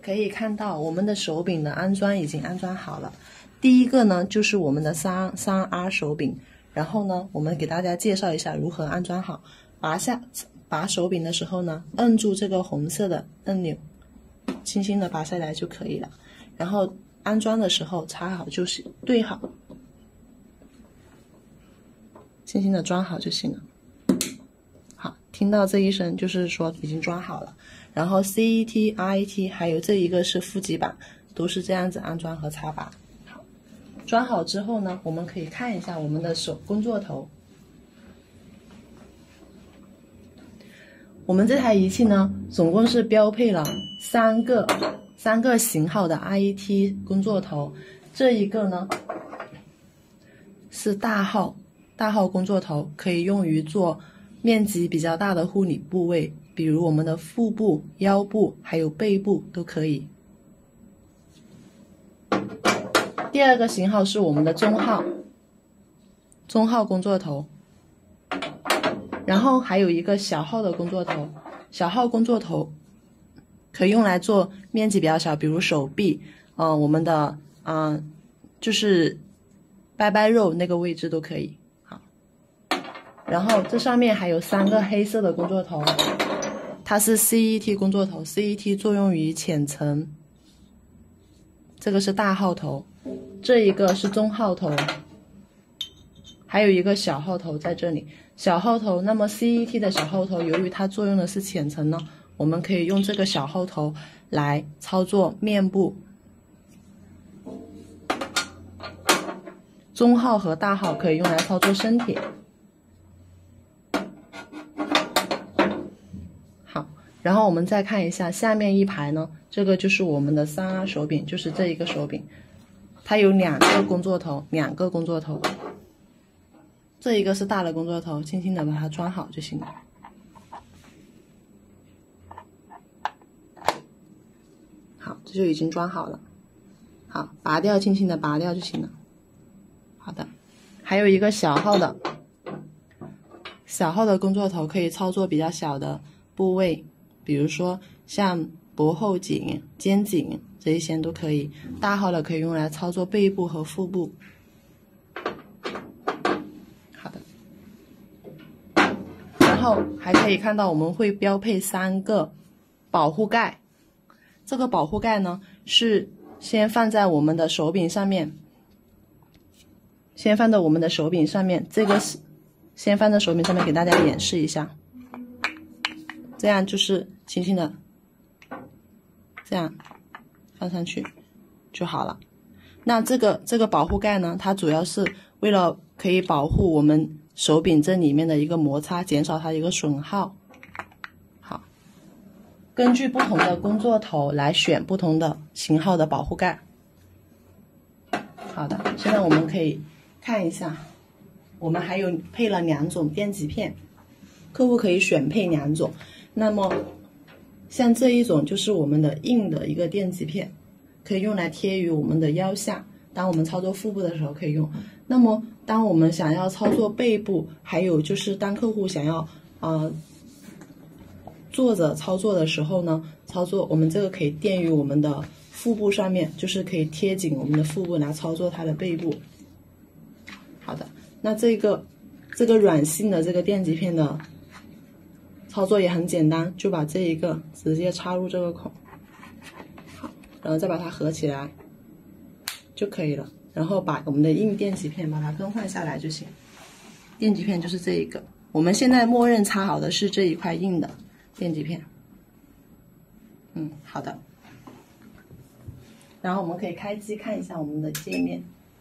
可以看到我们的手柄的安装已经安装好了。第一个呢就是我们的3R 手柄，然后呢我们给大家介绍一下如何安装好。拔手柄的时候呢，摁住这个红色的按钮，轻轻的拔下来就可以了。然后安装的时候插好就是对好，轻轻的装好就行了。好，听到这一声就是说已经装好了。然后 CET、RET 还有这一个是负极板，都是这样子安装和插拔。好，装好之后呢，我们可以看一下我们的工作头。我们这台仪器呢，总共是标配了三个型号的 RET 工作头。这一个呢是大号工作头，可以用于做面积比较大的护理部位，比如我们的腹部、腰部还有背部都可以。第二个型号是我们的中号工作头。然后还有一个小号的工作头，小号工作头可以用来做面积比较小，比如手臂，我们的就是拜拜肉那个位置都可以。好，然后这上面还有3个黑色的工作头，它是 CET 工作头 ，CET 作用于浅层。这个是大号头，这一个是中号头，还有一个小号头在这里。小号头，那么 CET 的小号头，由于它作用的是浅层呢，我们可以用这个小号头来操作面部。中号和大号可以用来操作身体。好，然后我们再看一下下面一排呢，这个就是我们的3R 手柄，就是这一个手柄，它有2个工作头，这一个是大的工作头，轻轻的把它装好就行了。好，这就已经装好了。好，拔掉，轻轻的拔掉就行了。好的，还有一个小号的工作头，可以操作比较小的部位，比如说像脖后颈、肩颈这一些都可以。大号的可以用来操作背部和腹部。然后还可以看到我们会标配3个保护盖，这个保护盖呢是先放在我们的手柄上面，这个是先放在手柄上面给大家演示一下，这样就是轻轻的这样放上去就好了。那这个保护盖呢，它主要是为了可以保护我们手柄这里面的一个摩擦，减少它一个损耗。好，根据不同的工作头来选不同的型号的保护盖。好的，现在我们可以看一下，我们还有配了2种电极片，客户可以选配2种。那么像这一种就是我们的硬的一个电极片，可以用来贴于我们的腰下，当我们操作腹部的时候可以用。那么当我们想要操作背部，还有就是当客户想要坐着操作的时候呢，我们这个可以垫于我们的腹部上面，就是可以贴紧我们的腹部来操作它的背部。好的，那这个软性的这个电极片的操作也很简单，就把这一个直接插入这个孔，好，然后再把它合起来就可以了。然后把我们的硬电极片把它更换下来就行。电极片就是这一个，我们现在默认插好的是这一块硬的电极片。好的。然后我们可以开机看一下我们的界面。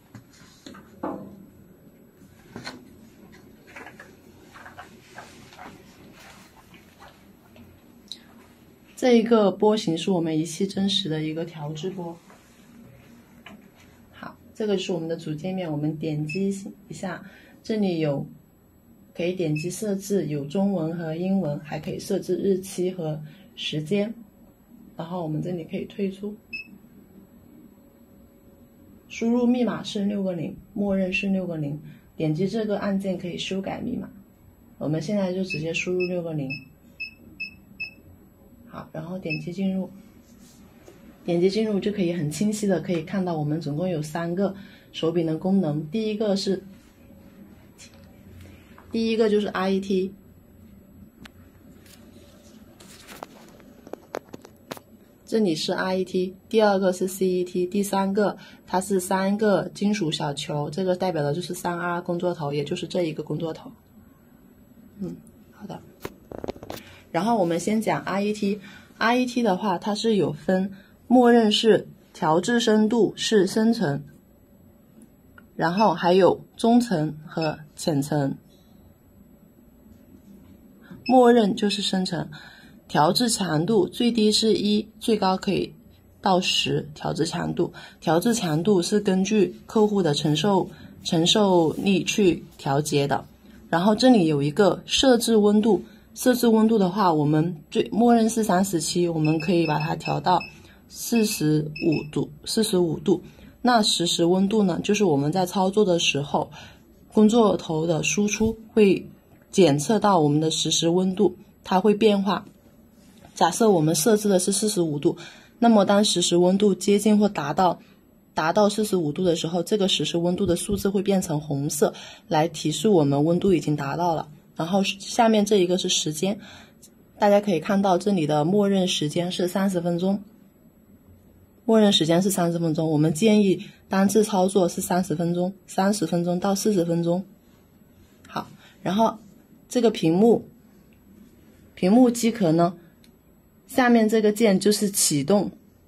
这一个波形是我们仪器真实的一个调制波。好，这个是我们的主界面，我们点击一下，这里有可以点击设置，有中文和英文，还可以设置日期和时间。然后我们这里可以退出，输入密码是6个0，默认是6个0。点击这个按键可以修改密码，我们现在就直接输入6个0。好，然后点击进入。 点击进入就可以很清晰的可以看到我们总共有3个手柄的功能。第一个就是 RET， 这里是 RET， 第二个是 CET， 第三个它是3个金属小球，这个代表的就是 3R 工作头，也就是这一个工作头。好的。然后我们先讲 RET 的话，它是有分默认是调制深度是深层，然后还有中层和浅层。默认就是深层，调制强度最低是1，最高可以到10。调制强度是根据客户的承受力去调节的。然后这里有一个设置温度的话，我们默认是37，我们可以把它调到45度。那实时温度呢，就是我们在操作的时候，工作头的输出会检测到我们的实时温度，它会变化。假设我们设置的是45度，那么当实时温度接近或达到45度的时候，这个实时温度的数字会变成红色，来提示我们温度已经达到了。然后下面这一个是时间，大家可以看到这里的默认时间是30分钟。我们建议单次操作是30分钟到40分钟。好，然后这个屏幕机壳呢，下面这个键就是启动，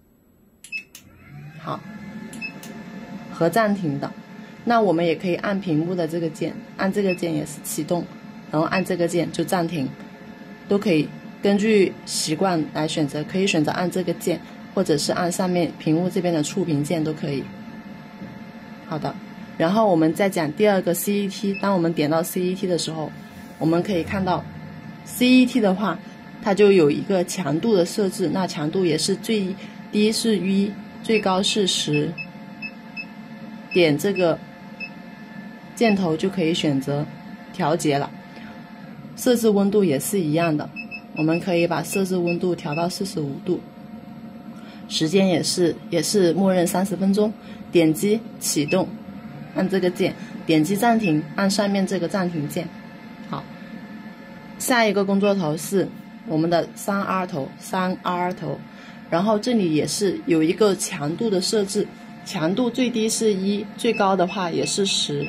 好，和暂停的。那我们也可以按屏幕的这个键，按这个键也是启动，然后按这个键就暂停，都可以根据习惯来选择，可以选择按这个键，或者是按上面屏幕这边的触屏键都可以。好的，然后我们再讲第二个 CET。 当我们点到 CET 的时候，我们可以看到 CET 的话，它就有一个强度的设置，那强度也是最低是1，最高是10。点这个箭头就可以选择调节了。设置温度也是一样的，我们可以把设置温度调到45度。时间也是默认30分钟。点击启动，按这个键；点击暂停，按上面这个暂停键。好，下一个工作头是我们的3R 头，然后这里也是有一个强度的设置，强度最低是1，最高的话也是10。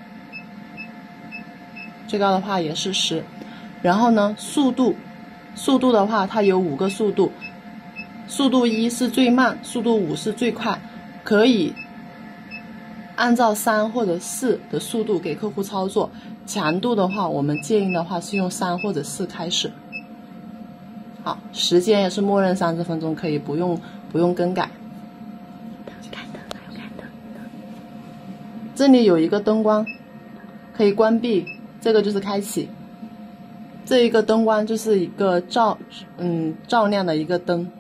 然后呢，速度的话，它有5个速度，速度1是最慢，速度5是最快，可以按照3或者4的速度给客户操作。强度的话，我们建议的话是用3或者4开始。好，时间也是默认30分钟，可以不用更改。这里有一个灯光可以关闭，这个就是开启。这一个灯光就是一个照亮的一个灯。